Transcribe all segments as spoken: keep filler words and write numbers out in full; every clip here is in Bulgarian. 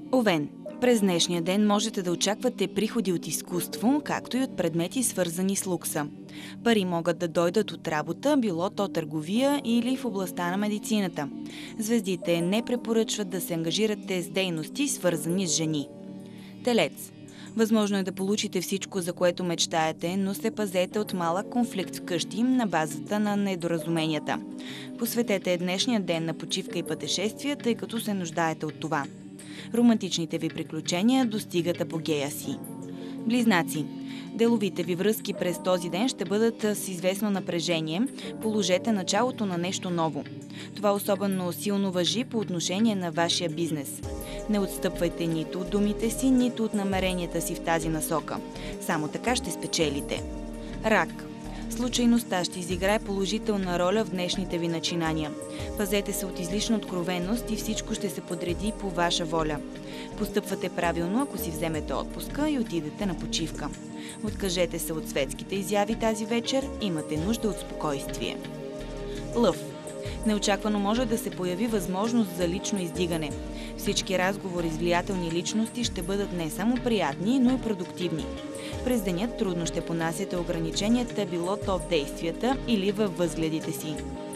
Овен. През днешния ден можете да очаквате приходи от изкуство, както и от предмети, свързани с лукса. Пари могат да дойдат от работа, било то търговия или в областта на медицината. Звездите не препоръчват да се ангажирате с дейности, свързани с жени. Телец. Възможно е да получите всичко, за което мечтаете, но се пазете от малък конфликт вкъщи на базата на недоразуменията. Посветете днешния ден на почивка и пътешествия, тъй като се нуждаете от това. Романтичните ви приключения достигат апогея си. Близнаци. Деловите ви връзки през този ден ще бъдат с известно напрежение. Положете началото на нещо ново. Това особено силно важи по отношение на вашия бизнес. Не отстъпвайте нито от думите си, нито от намеренията си в тази насока. Само така ще спечелите. Рак. Случайността ще изиграе положителна роля в днешните ви начинания. Пазете се от излишна откровеност и всичко ще се подреди по ваша воля. Постъпвате правилно, ако си вземете отпуска и отидете на почивка. Откажете се от светските изяви тази вечер, имате нужда от спокойствие. Лъв. Неочаквано може да се появи възможност за лично издигане. Всички разговори с влиятелни личности ще бъдат не само приятни, но и продуктивни. През деня трудно ще понасяте ограниченията, било то в действията или във възгледите си.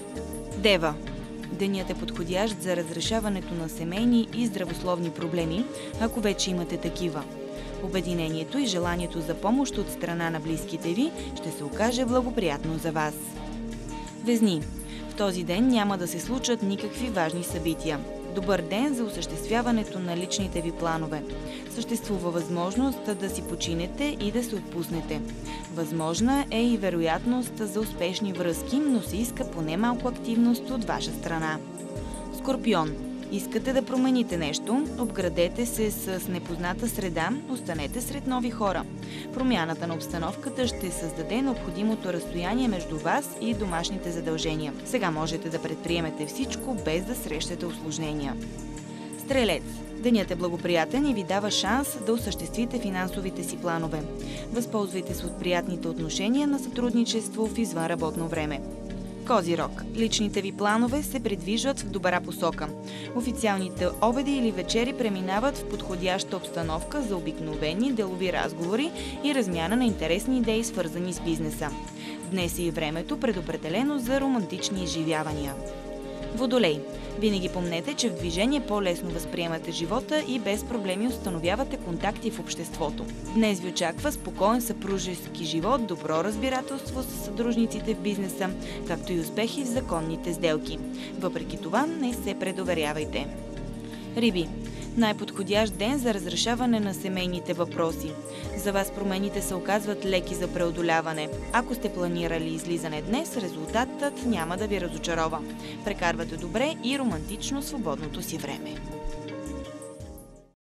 Дева. Денят е подходящ за разрешаването на семейни и здравословни проблеми, ако вече имате такива. Обединението и желанието за помощ от страна на близките ви ще се окаже благоприятно за вас. Везни. В този ден няма да се случат никакви важни събития. Добър ден за осъществяването на личните ви планове. Съществува възможност да си починете и да се отпуснете. Възможна е и вероятност за успешни връзки, но се иска поне малко активност от ваша страна. Скорпион. Искате да промените нещо, обградете се с непозната среда, останете сред нови хора. Промяната на обстановката ще създаде необходимото разстояние между вас и домашните задължения. Сега можете да предприемете всичко, без да срещате усложнения. Стрелец. Денят е благоприятен и ви дава шанс да осъществите финансовите си планове. Възползвайте се от приятните отношения на сътрудничество в извънработно време. Козирог. Личните ви планове се придвижват в добра посока. Официалните обеди или вечери преминават в подходяща обстановка за обикновени делови разговори и размяна на интересни идеи, свързани с бизнеса. Днес е и времето предопределено за романтични изживявания. Водолей. Винаги помнете, че в движение по-лесно възприемате живота и без проблеми установявате контакти в обществото. Днес ви очаква спокоен съпружески живот, добро разбирателство с съдружниците в бизнеса, както и успехи в законните сделки. Въпреки това, не се предоверявайте. Риби. Най-подходящ ден за разрешаване на семейните въпроси. За вас промените се оказват леки за преодоляване. Ако сте планирали излизане днес, резултатът няма да ви разочарова. Прекарвате добре и романтично свободното си време.